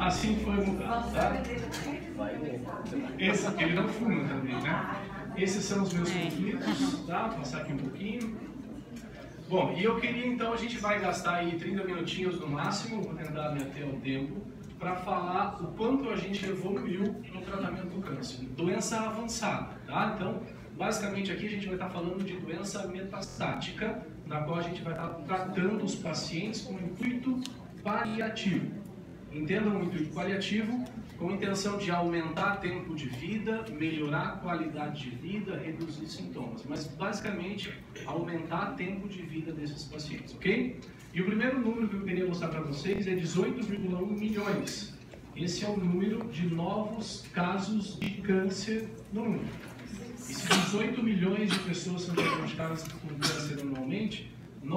assim foi mudado, tá? Ele não fuma também, né? Esses são os meus conflitos, tá? Vou passar aqui um pouquinho. Bom, e eu queria então, a gente vai gastar aí 30 minutinhos no máximo, vou tentar me ater ao tempo, para falar o quanto a gente evoluiu no tratamento do câncer. Doença avançada, tá? Então, basicamente aqui a gente vai estar falando de doença metastática, na qual a gente vai estar tratando os pacientes com intuito paliativo. Entendam o intuito paliativo com a intenção de aumentar tempo de vida, melhorar a qualidade de vida, reduzir sintomas, mas basicamente aumentar tempo de vida desses pacientes, ok? E o primeiro número que eu queria mostrar para vocês é 18,1 milhões. Esse é o número de novos casos de câncer no mundo. E se 18 milhões de pessoas são diagnosticadas com câncer anualmente,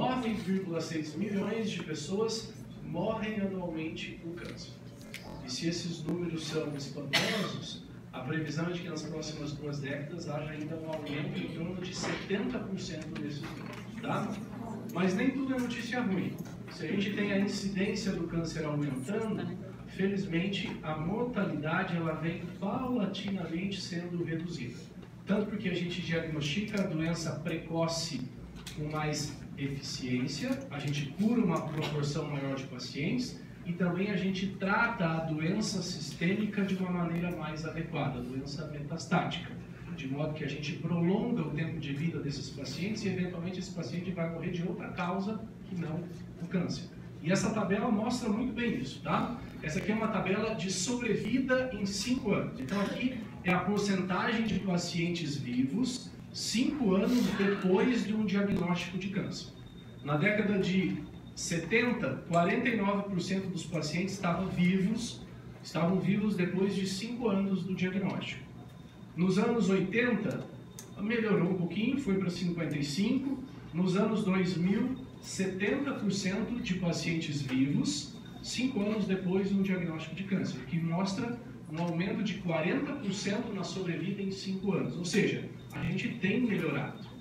9,6 milhões de pessoas morrem anualmente com câncer. E se esses números são espantosos, a previsão é de que nas próximas 2 décadas haja ainda um aumento em torno de 70% desses números, tá? Mas nem tudo é notícia ruim. Se a gente tem a incidência do câncer aumentando, felizmente a mortalidade ela vem paulatinamente sendo reduzida. Tanto porque a gente diagnostica a doença precoce com mais eficiência, a gente cura uma proporção maior de pacientes e também a gente trata a doença sistêmica de uma maneira mais adequada, a doença metastática, de modo que a gente prolonga o tempo de vida desses pacientes e eventualmente esse paciente vai morrer de outra causa que não o câncer. E essa tabela mostra muito bem isso, tá? Essa aqui é uma tabela de sobrevida em 5 anos. Então aqui é a porcentagem de pacientes vivos 5 anos depois de um diagnóstico de câncer. Na década de 70, 49% dos pacientes estavam vivos depois de 5 anos do diagnóstico. Nos anos 80, melhorou um pouquinho, foi para 55%. Nos anos 2000, 70% de pacientes vivos 5 anos depois de um diagnóstico de câncer, que mostra um aumento de 40% na sobrevida em 5 anos. Ou seja, a gente tem melhorado.